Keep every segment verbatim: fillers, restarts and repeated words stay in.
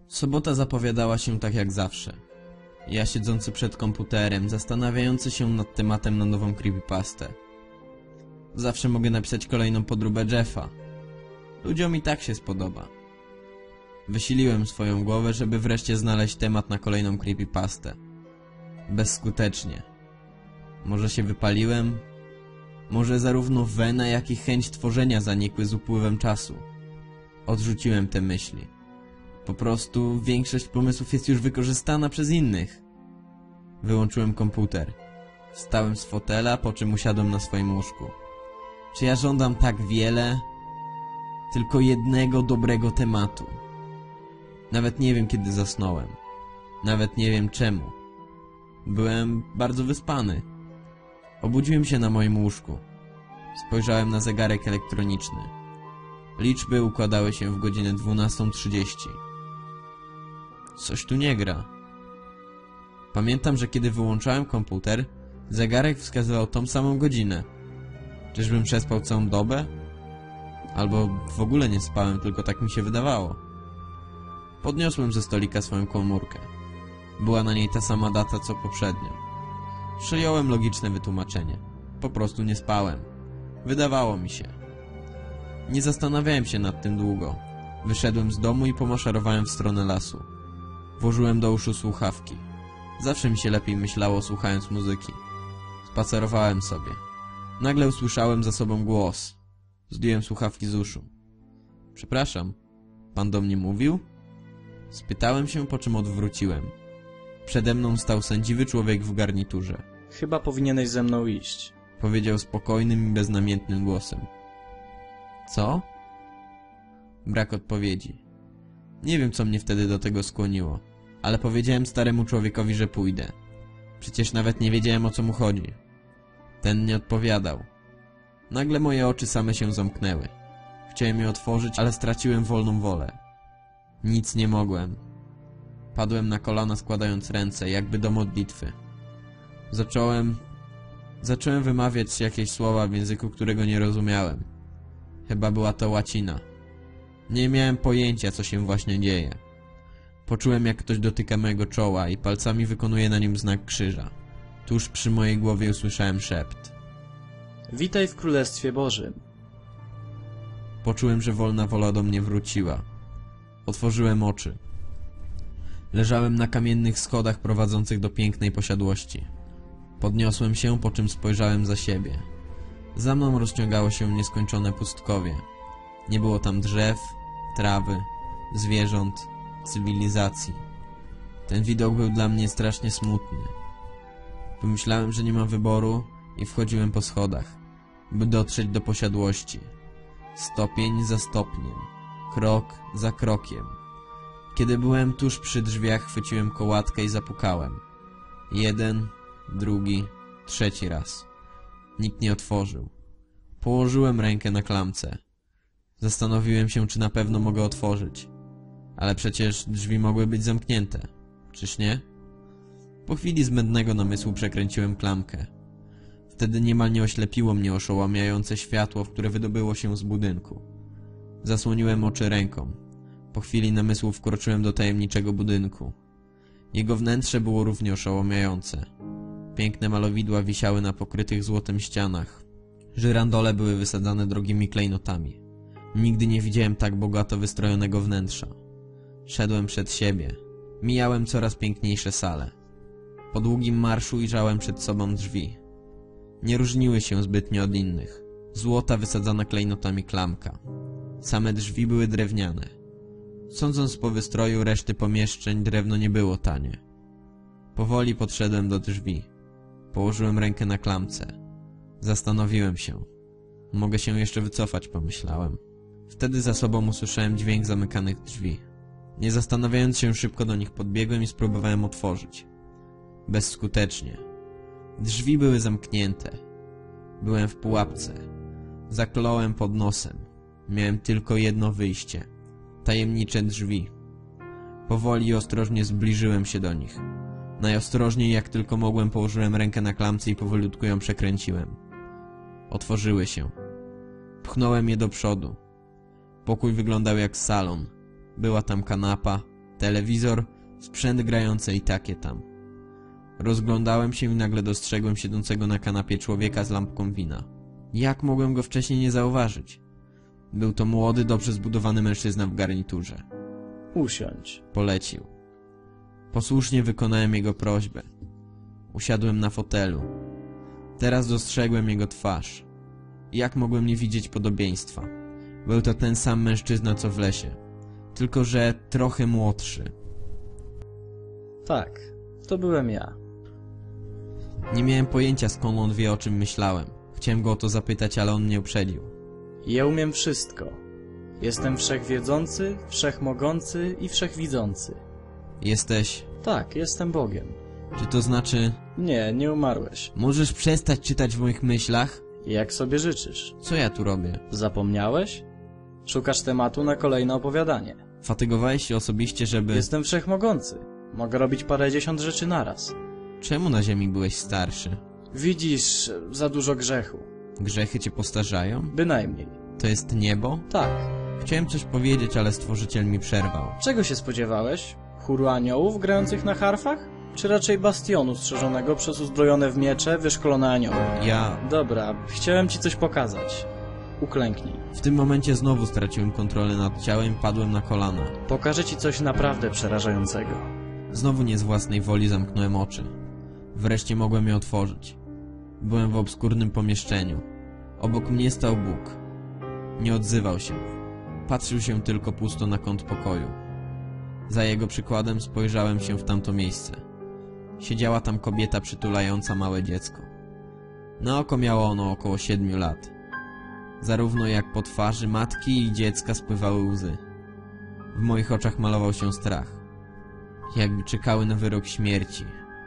Sobota zapowiadała się tak jak zawsze. Ja siedzący przed komputerem, zastanawiający się nad tematem na nową creepypastę. Zawsze mogę napisać kolejną podróbę Jeffa. Ludziom i tak się spodoba. Wysiliłem swoją głowę, żeby wreszcie znaleźć temat na kolejną creepypastę. Bezskutecznie. Może się wypaliłem? Może zarówno wena, jak i chęć tworzenia zanikły z upływem czasu. Odrzuciłem te myśli. Po prostu większość pomysłów jest już wykorzystana przez innych. Wyłączyłem komputer. Wstałem z fotela, po czym usiadłem na swoim łóżku. Czy ja żądam tak wiele? Tylko jednego dobrego tematu. Nawet nie wiem, kiedy zasnąłem. Nawet nie wiem czemu. Byłem bardzo wyspany. Obudziłem się na moim łóżku. Spojrzałem na zegarek elektroniczny. Liczby układały się w godzinę dwunastą trzydzieści. Coś tu nie gra. Pamiętam, że kiedy wyłączałem komputer, zegarek wskazywał tą samą godzinę. Czyżbym przespał całą dobę? Albo w ogóle nie spałem, tylko tak mi się wydawało. Podniosłem ze stolika swoją komórkę. Była na niej ta sama data co poprzednio. Przyjąłem logiczne wytłumaczenie. Po prostu nie spałem. Wydawało mi się. Nie zastanawiałem się nad tym długo. Wyszedłem z domu i pomaszerowałem w stronę lasu. Włożyłem do uszu słuchawki. Zawsze mi się lepiej myślało słuchając muzyki. Spacerowałem sobie. Nagle usłyszałem za sobą głos. Zdjąłem słuchawki z uszu. Przepraszam, pan do mnie mówił? Spytałem się, po czym odwróciłem. Przede mną stał sędziwy człowiek w garniturze. Chyba powinieneś ze mną iść. Powiedział spokojnym i beznamiętnym głosem. Co? Brak odpowiedzi. Nie wiem, co mnie wtedy do tego skłoniło, ale powiedziałem staremu człowiekowi, że pójdę. Przecież nawet nie wiedziałem, o co mu chodzi. Ten nie odpowiadał. Nagle moje oczy same się zamknęły. Chciałem je otworzyć, ale straciłem wolną wolę. Nic nie mogłem. Padłem na kolana, składając ręce, jakby do modlitwy. Zacząłem... Zacząłem wymawiać jakieś słowa w języku, którego nie rozumiałem. Chyba była to łacina. Nie miałem pojęcia, co się właśnie dzieje. Poczułem, jak ktoś dotyka mojego czoła i palcami wykonuje na nim znak krzyża. Tuż przy mojej głowie usłyszałem szept. Witaj w Królestwie Bożym. Poczułem, że wolna wola do mnie wróciła. Otworzyłem oczy. Leżałem na kamiennych schodach prowadzących do pięknej posiadłości. Podniosłem się, po czym spojrzałem za siebie. Za mną rozciągało się nieskończone pustkowie. Nie było tam drzew, trawy, zwierząt, cywilizacji. Ten widok był dla mnie strasznie smutny. Pomyślałem, że nie mam wyboru i wchodziłem po schodach, by dotrzeć do posiadłości. Stopień za stopniem, krok za krokiem. Kiedy byłem tuż przy drzwiach, chwyciłem kołatkę i zapukałem. Jeden, drugi, trzeci raz. Nikt nie otworzył. Położyłem rękę na klamce. Zastanowiłem się, czy na pewno mogę otworzyć. Ale przecież drzwi mogły być zamknięte. Czyż nie? Po chwili zbędnego namysłu przekręciłem klamkę. Wtedy niemal nie oślepiło mnie oszałamiające światło, które wydobyło się z budynku. Zasłoniłem oczy ręką. Po chwili namysłu wkroczyłem do tajemniczego budynku. Jego wnętrze było równie oszałamiające. Piękne malowidła wisiały na pokrytych złotem ścianach. Żyrandole były wysadzane drogimi klejnotami. Nigdy nie widziałem tak bogato wystrojonego wnętrza. Szedłem przed siebie. Mijałem coraz piękniejsze sale. Po długim marszu ujrzałem przed sobą drzwi. Nie różniły się zbytnio od innych. Złota wysadzana klejnotami klamka. Same drzwi były drewniane. Sądząc po wystroju reszty pomieszczeń, drewno nie było tanie. Powoli podszedłem do drzwi. Położyłem rękę na klamce. Zastanowiłem się. Mogę się jeszcze wycofać, pomyślałem. Wtedy za sobą usłyszałem dźwięk zamykanych drzwi. Nie zastanawiając się, szybko do nich podbiegłem i spróbowałem otworzyć. Bezskutecznie. Drzwi były zamknięte. Byłem w pułapce. Zakląłem pod nosem. Miałem tylko jedno wyjście. Tajemnicze drzwi. Powoli i ostrożnie zbliżyłem się do nich. Najostrożniej jak tylko mogłem położyłem rękę na klamce i powolutku ją przekręciłem. Otworzyły się. Pchnąłem je do przodu. Pokój wyglądał jak salon. Była tam kanapa, telewizor, sprzęt grający i takie tam. Rozglądałem się i nagle dostrzegłem siedzącego na kanapie człowieka z lampką wina. Jak mogłem go wcześniej nie zauważyć? Był to młody, dobrze zbudowany mężczyzna w garniturze. Usiądź. Polecił. Posłusznie wykonałem jego prośbę. Usiadłem na fotelu. Teraz dostrzegłem jego twarz. Jak mogłem nie widzieć podobieństwa? Był to ten sam mężczyzna co w lesie. Tylko że trochę młodszy. Tak, to byłem ja. Nie miałem pojęcia, skąd on wie, o czym myślałem. Chciałem go o to zapytać, ale on mnie uprzedził. Ja umiem wszystko. Jestem wszechwiedzący, wszechmogący i wszechwidzący. Jesteś... Tak, jestem Bogiem. Czy to znaczy... Nie, nie umarłeś. Możesz przestać czytać w moich myślach? Jak sobie życzysz. Co ja tu robię? Zapomniałeś? Szukasz tematu na kolejne opowiadanie. Fatygowałeś się osobiście, żeby... Jestem wszechmogący. Mogę robić parędziesiąt rzeczy naraz. Czemu na ziemi byłeś starszy? Widzisz, za dużo grzechu. Grzechy cię postarzają? Bynajmniej. To jest niebo? Tak. Chciałem coś powiedzieć, ale Stworzyciel mi przerwał. Czego się spodziewałeś? Chóru aniołów grających na harfach? Czy raczej bastionu strzeżonego przez uzbrojone w miecze, wyszkolone anioły? Ja... Dobra, chciałem ci coś pokazać. Uklęknij. W tym momencie znowu straciłem kontrolę nad ciałem i padłem na kolana. Pokażę ci coś naprawdę przerażającego. Znowu nie z własnej woli zamknąłem oczy. Wreszcie mogłem je otworzyć. Byłem w obskurnym pomieszczeniu. Obok mnie stał Bóg. Nie odzywał się. Patrzył się tylko pusto na kąt pokoju. Za jego przykładem spojrzałem się w tamto miejsce. Siedziała tam kobieta przytulająca małe dziecko. Na oko miało ono około siedmiu lat. Zarówno jak po twarzy matki i dziecka spływały łzy. W moich oczach malował się strach. Jakby czekały na wyrok śmierci.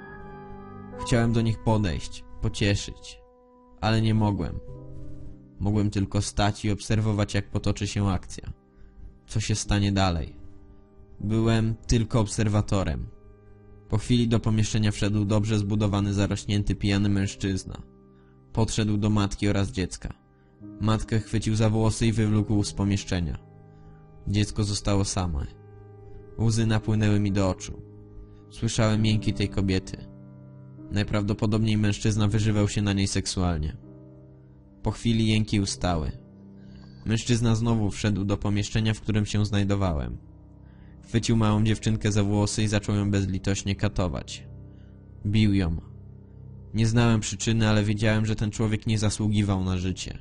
Chciałem do nich podejść, pocieszyć, ale nie mogłem. Mogłem tylko stać i obserwować, jak potoczy się akcja. Co się stanie dalej. Byłem tylko obserwatorem. Po chwili do pomieszczenia wszedł dobrze zbudowany, zarośnięty, pijany mężczyzna. Podszedł do matki oraz dziecka. Matkę chwycił za włosy i wywlókł z pomieszczenia. Dziecko zostało same. Łzy napłynęły mi do oczu. Słyszałem jęki tej kobiety. Najprawdopodobniej mężczyzna wyżywał się na niej seksualnie. Po chwili jęki ustały. Mężczyzna znowu wszedł do pomieszczenia, w którym się znajdowałem. Chwycił małą dziewczynkę za włosy i zaczął ją bezlitośnie katować. Bił ją. Nie znałem przyczyny, ale wiedziałem, że ten człowiek nie zasługiwał na życie.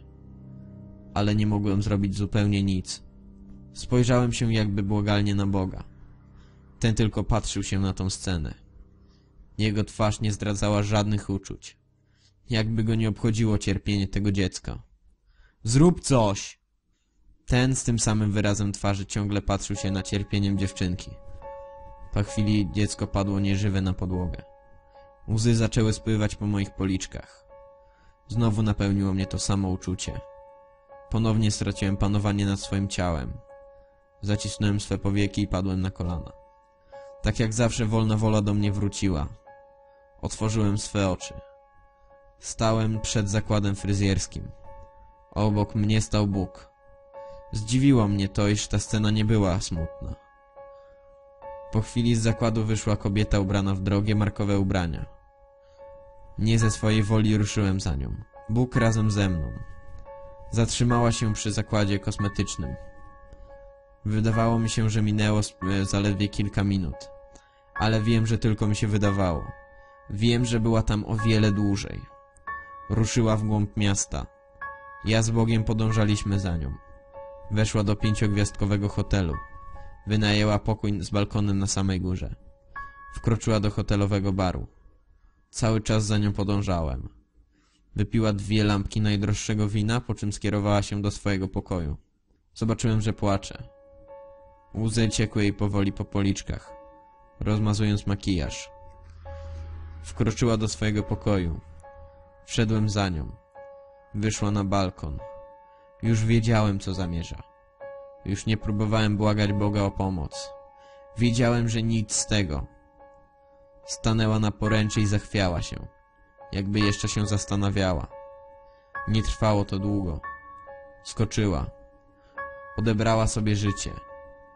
Ale nie mogłem zrobić zupełnie nic. Spojrzałem się jakby błagalnie na Boga. Ten tylko patrzył się na tą scenę. Jego twarz nie zdradzała żadnych uczuć. Jakby go nie obchodziło cierpienie tego dziecka. Zrób coś! Ten z tym samym wyrazem twarzy ciągle patrzył się na cierpieniem dziewczynki. Po chwili dziecko padło nieżywe na podłogę. Łzy zaczęły spływać po moich policzkach. Znowu napełniło mnie to samo uczucie. Ponownie straciłem panowanie nad swoim ciałem. Zacisnąłem swe powieki i padłem na kolana. Tak jak zawsze wolna wola do mnie wróciła. Otworzyłem swe oczy. Stałem przed zakładem fryzjerskim. Obok mnie stał Bóg. Zdziwiło mnie to, iż ta scena nie była smutna. Po chwili z zakładu wyszła kobieta ubrana w drogie, markowe ubrania. Nie ze swojej woli ruszyłem za nią. Bóg razem ze mną. Zatrzymała się przy zakładzie kosmetycznym. Wydawało mi się, że minęło zaledwie kilka minut. Ale wiem, że tylko mi się wydawało. Wiem, że była tam o wiele dłużej. Ruszyła w głąb miasta. Ja z Bogiem podążaliśmy za nią. Weszła do pięciogwiazdkowego hotelu. Wynajęła pokój z balkonem na samej górze. Wkroczyła do hotelowego baru. Cały czas za nią podążałem. Wypiła dwie lampki najdroższego wina, po czym skierowała się do swojego pokoju. Zobaczyłem, że płacze. Łzy ciekły jej powoli po policzkach, rozmazując makijaż. Wkroczyła do swojego pokoju. Wszedłem za nią. Wyszła na balkon. Już wiedziałem, co zamierza. Już nie próbowałem błagać Boga o pomoc. Wiedziałem, że nic z tego. Stanęła na poręczy i zachwiała się, jakby jeszcze się zastanawiała. Nie trwało to długo. Skoczyła. Odebrała sobie życie.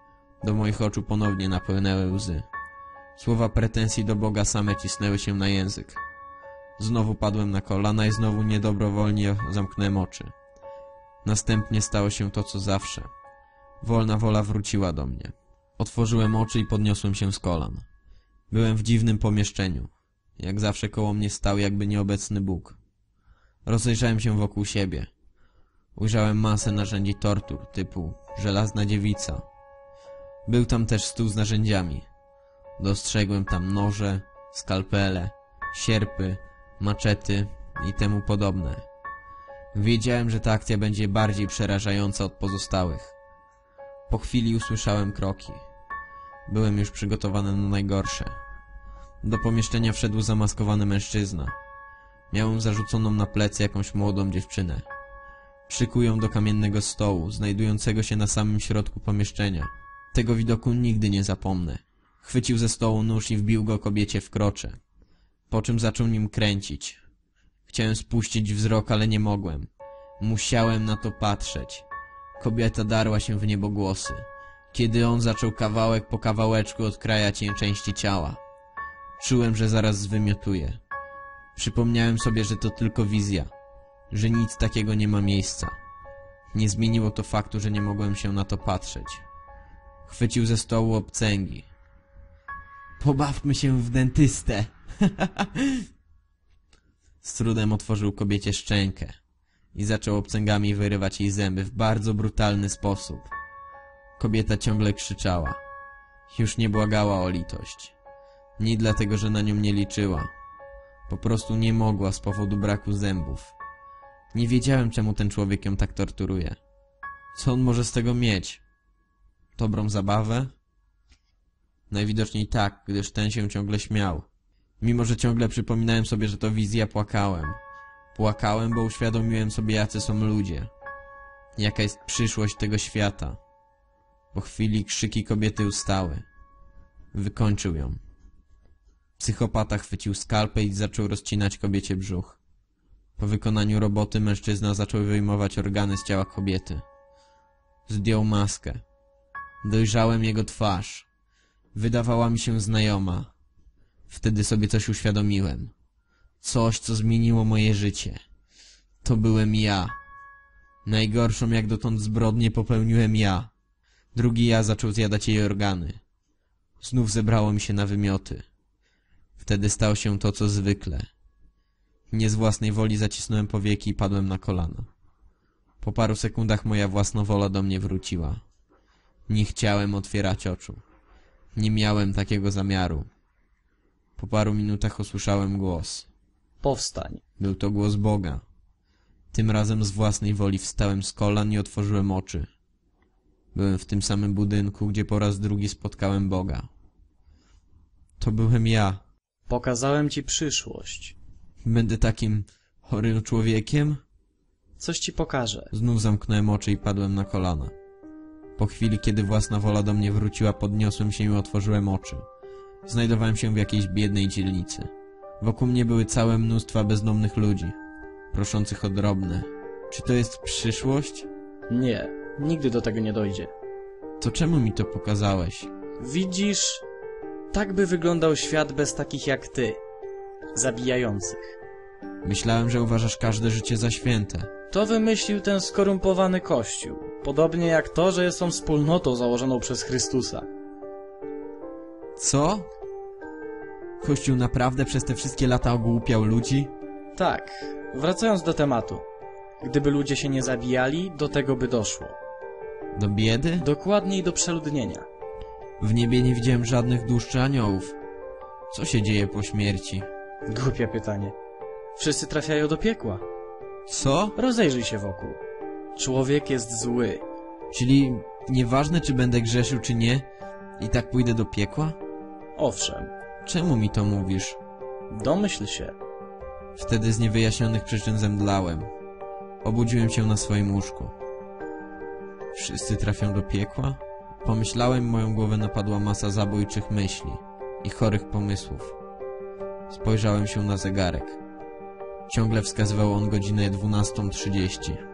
Do moich oczu ponownie napłynęły łzy. Słowa pretensji do Boga same cisnęły się na język. Znowu padłem na kolana i znowu niedobrowolnie zamknąłem oczy. Następnie stało się to, co zawsze. Wolna wola wróciła do mnie. Otworzyłem oczy i podniosłem się z kolan. Byłem w dziwnym pomieszczeniu. Jak zawsze koło mnie stał jakby nieobecny Bóg. Rozejrzałem się wokół siebie. Ujrzałem masę narzędzi tortur, typu żelazna dziewica. Był tam też stół z narzędziami. Dostrzegłem tam noże, skalpele, sierpy, maczety i temu podobne. Wiedziałem, że ta akcja będzie bardziej przerażająca od pozostałych. Po chwili usłyszałem kroki. Byłem już przygotowany na najgorsze. Do pomieszczenia wszedł zamaskowany mężczyzna. Miałem zarzuconą na plecy jakąś młodą dziewczynę. Przykuł ją do kamiennego stołu, znajdującego się na samym środku pomieszczenia. Tego widoku nigdy nie zapomnę. Chwycił ze stołu nóż i wbił go kobiecie w krocze. Po czym zaczął nim kręcić. Chciałem spuścić wzrok, ale nie mogłem. Musiałem na to patrzeć. Kobieta darła się w niebogłosy, kiedy on zaczął kawałek po kawałeczku odkrajać jej części ciała. Czułem, że zaraz zwymiotuje. Przypomniałem sobie, że to tylko wizja, że nic takiego nie ma miejsca. Nie zmieniło to faktu, że nie mogłem się na to patrzeć. Chwycił ze stołu obcęgi. Pobawmy się w dentystę. Z trudem otworzył kobiecie szczękę i zaczął obcęgami wyrywać jej zęby w bardzo brutalny sposób. Kobieta ciągle krzyczała. Już nie błagała o litość. Nie dlatego, że na nią nie liczyła. Po prostu nie mogła z powodu braku zębów. Nie wiedziałem, czemu ten człowiek ją tak torturuje. Co on może z tego mieć? Dobrą zabawę? Najwidoczniej tak, gdyż ten się ciągle śmiał. Mimo że ciągle przypominałem sobie, że to wizja, płakałem. Płakałem, bo uświadomiłem sobie, jacy są ludzie. Jaka jest przyszłość tego świata. Po chwili krzyki kobiety ustały. Wykończył ją. Psychopata chwycił skalpę i zaczął rozcinać kobiecie brzuch. Po wykonaniu roboty mężczyzna zaczął wyjmować organy z ciała kobiety. Zdjął maskę. Dojrzałem jego twarz. Wydawała mi się znajoma. Wtedy sobie coś uświadomiłem. Coś, co zmieniło moje życie. To byłem ja. Najgorszą jak dotąd zbrodnię popełniłem ja. Drugi ja zaczął zjadać jej organy. Znów zebrało mi się na wymioty. Wtedy stało się to, co zwykle. Nie z własnej woli zacisnąłem powieki i padłem na kolana. Po paru sekundach moja własna wola do mnie wróciła. Nie chciałem otwierać oczu. Nie miałem takiego zamiaru. Po paru minutach usłyszałem głos. Powstań. Był to głos Boga. Tym razem z własnej woli wstałem z kolan i otworzyłem oczy. Byłem w tym samym budynku, gdzie po raz drugi spotkałem Boga. To byłem ja. Pokazałem ci przyszłość. Będę takim chorym człowiekiem? Coś ci pokażę. Znów zamknąłem oczy i padłem na kolana. Po chwili, kiedy własna wola do mnie wróciła, podniosłem się i otworzyłem oczy. Znajdowałem się w jakiejś biednej dzielnicy. Wokół mnie były całe mnóstwa bezdomnych ludzi, proszących o drobne. Czy to jest przyszłość? Nie, nigdy do tego nie dojdzie. To czemu mi to pokazałeś? Widzisz, tak by wyglądał świat bez takich jak ty. Zabijających. Myślałem, że uważasz każde życie za święte. To wymyślił ten skorumpowany kościół. Podobnie jak to, że jest on wspólnotą założoną przez Chrystusa. Co? Kościół naprawdę przez te wszystkie lata ogłupiał ludzi? Tak, wracając do tematu. Gdyby ludzie się nie zabijali, do tego by doszło. Do biedy? Dokładniej do przeludnienia. W niebie nie widziałem żadnych dusz czy aniołów. Co się dzieje po śmierci? Głupie pytanie. Wszyscy trafiają do piekła. Co? Rozejrzyj się wokół. Człowiek jest zły. Czyli nieważne, czy będę grzeszył, czy nie, i tak pójdę do piekła? Owszem. Czemu mi to mówisz? Domyśl się. Wtedy z niewyjaśnionych przyczyn zemdlałem. Obudziłem się na swoim łóżku. Wszyscy trafią do piekła? Pomyślałem, moją głowę napadła masa zabójczych myśli i chorych pomysłów. Spojrzałem się na zegarek. Ciągle wskazywał on godzinę dwunastą trzydzieści.